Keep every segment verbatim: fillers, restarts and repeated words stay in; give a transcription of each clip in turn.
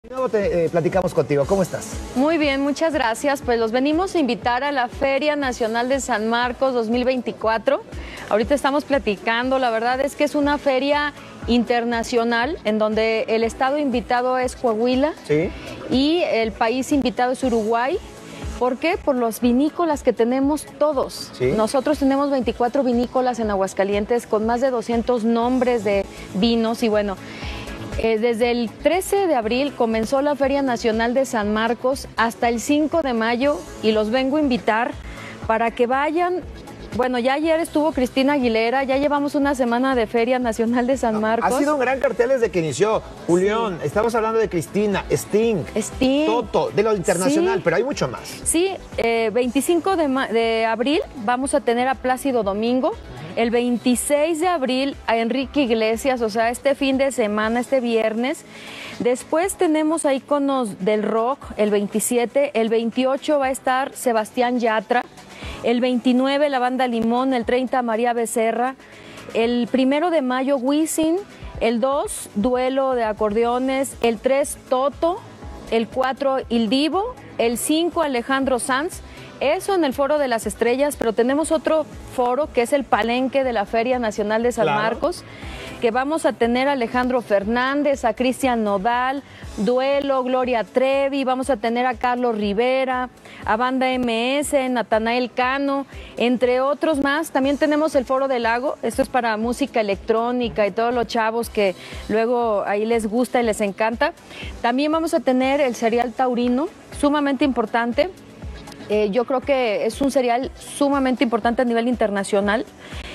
Luego te eh, platicamos contigo. ¿Cómo estás? Muy bien, muchas gracias. Pues los venimos a invitar a la Feria Nacional de San Marcos dos mil veinticuatro. Ahorita estamos platicando, la verdad es que es una feria internacional en donde el estado invitado es Coahuila. Sí. Y el país invitado es Uruguay. ¿Por qué? Por los vinícolas que tenemos todos. Sí. Nosotros tenemos veinticuatro vinícolas en Aguascalientes con más de doscientos nombres de vinos y bueno, eh, desde el trece de abril comenzó la Feria Nacional de San Marcos hasta el cinco de mayo y los vengo a invitar para que vayan. Bueno, ya ayer estuvo Cristina Aguilera, ya llevamos una semana de Feria Nacional de San Marcos. Ha sido un gran cartel desde que inició. Julián, sí. Estamos hablando de Cristina, Sting, Sting, Toto, de lo internacional, sí. Pero hay mucho más. Sí, eh, veinticinco de abril vamos a tener a Plácido Domingo. El veintiséis de abril a Enrique Iglesias, o sea, este fin de semana, este viernes. Después tenemos a íconos del rock, el veintisiete. El veintiocho va a estar Sebastián Yatra. El veintinueve la banda Limón, el treinta María Becerra, el primero de mayo Wisin, el dos Duelo de Acordeones, el tres Toto, el cuatro Il Divo, el cinco Alejandro Sanz, eso en el Foro de las Estrellas, pero tenemos otro foro que es el Palenque de la Feria Nacional de San Claro. Marcos, que vamos a tener a Alejandro Fernández, a Cristian Nodal, Duelo, Gloria Trevi, vamos a tener a Carlos Rivera, a Banda M S, Natanael Cano, entre otros más. También tenemos el Foro del Lago, esto es para música electrónica y todos los chavos que luego ahí les gusta y les encanta. También vamos a tener el cereal taurino, sumamente importante. Eh, yo creo que es un cereal sumamente importante a nivel internacional.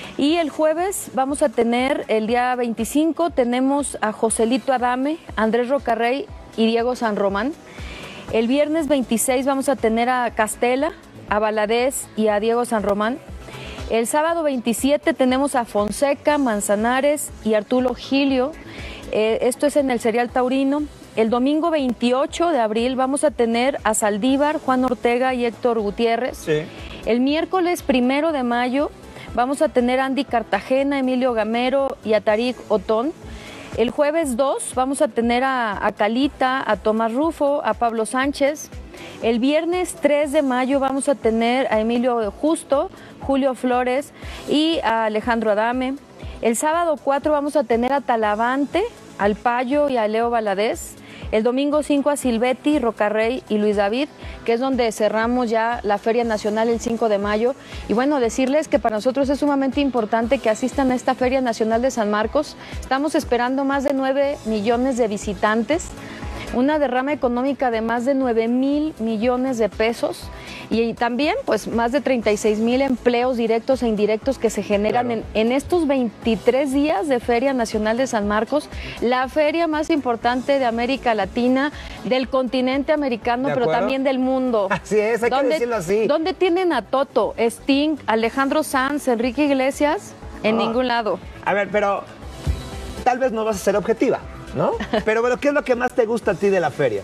Y el jueves vamos a tener, el día veinticinco, tenemos a Joselito Adame, Andrés Rocarrey y Diego San Román. El viernes veintiséis vamos a tener a Castela, a Valadez y a Diego San Román. El sábado veintisiete tenemos a Fonseca, Manzanares y Arturo Gilio. Eh, esto es en el cereal taurino. El domingo veintiocho de abril vamos a tener a Saldívar, Juan Ortega y Héctor Gutiérrez. Sí. El miércoles primero de mayo vamos a tener a Andy Cartagena, Emilio Gamero y a Tarik Otón. El jueves dos vamos a tener a, a Calita, a Tomás Rufo, a Pablo Sánchez. El viernes tres de mayo vamos a tener a Emilio Justo, Julio Flores y a Alejandro Adame. El sábado cuatro vamos a tener a Talavante, al Payo y a Leo Valadez. El domingo cinco a Silvetti, Rocarrey y Luis David, que es donde cerramos ya la Feria Nacional el cinco de mayo. Y bueno, decirles que para nosotros es sumamente importante que asistan a esta Feria Nacional de San Marcos. Estamos esperando más de nueve millones de visitantes, una derrama económica de más de nueve mil millones de pesos y también pues más de treinta y seis mil empleos directos e indirectos que se generan Claro. en, en estos veintitrés días de Feria Nacional de San Marcos, la feria más importante de América Latina, del continente americano, ¿De pero acuerdo? también del mundo. Así es, hay que decirlo así. ¿Dónde tienen a Toto, Sting, Alejandro Sanz, Enrique Iglesias? En Oh. ningún lado. A ver, pero tal vez no vas a ser objetiva, ¿no? Pero bueno, ¿qué es lo que más te gusta a ti de la feria?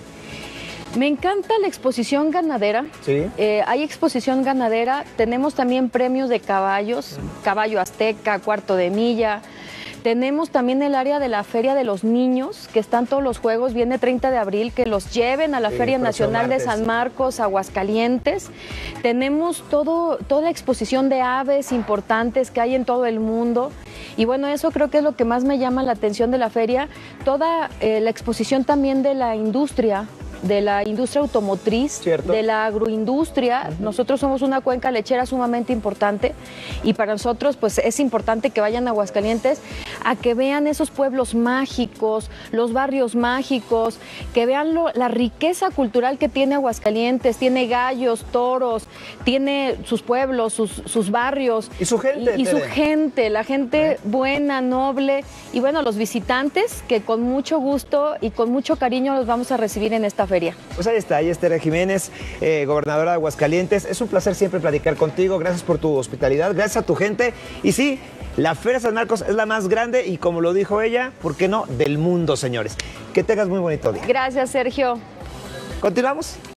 Me encanta la exposición ganadera. Sí. Eh, hay exposición ganadera, tenemos también premios de caballos, caballo azteca, cuarto de milla. Tenemos también el área de la Feria de los Niños, que están todos los juegos, viene treinta de abril, que los lleven a la Sí, Feria Nacional de impresionantes. San Marcos, Aguascalientes. Tenemos todo, toda la exposición de aves importantes que hay en todo el mundo. Y bueno, eso creo que es lo que más me llama la atención de la feria. Toda eh, la exposición también de la industria, de la industria automotriz, Cierto. de la agroindustria. Uh-huh. Nosotros somos una cuenca lechera sumamente importante y para nosotros pues es importante que vayan a Aguascalientes a que vean esos pueblos mágicos, los barrios mágicos, que vean lo, la riqueza cultural que tiene Aguascalientes. Tiene gallos, toros, tiene sus pueblos, sus, sus barrios. Y su gente. Y, y su Tere. gente, la gente ¿Eh? buena, noble. Y bueno, los visitantes que con mucho gusto y con mucho cariño los vamos a recibir en esta feria. Pues ahí está, ahí es Tere Jiménez, eh, gobernadora de Aguascalientes. Es un placer siempre platicar contigo. Gracias por tu hospitalidad, gracias a tu gente. Y sí, la Feria San Marcos es la más grande y como lo dijo ella, ¿por qué no? Del mundo, señores. Que tengas muy bonito día. Gracias, Sergio. ¿Continuamos?